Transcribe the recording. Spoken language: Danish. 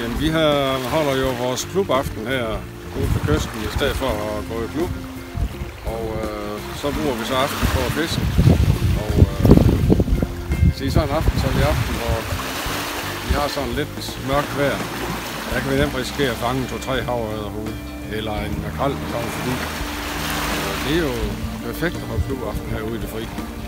Jamen, vi holder jo vores klubaften her ude på kysten, i stedet for at gå i klub. Og så bruger vi så aften på at fiske. Og i sådan en aften, så er det aften, hvor vi har sådan lidt mørkt vejr. Der kan vi nemt risikere at fange 2-3 havørredere eller en makrel, der kommer forbi. Det er jo perfekt at holde klubaften herude i det fri.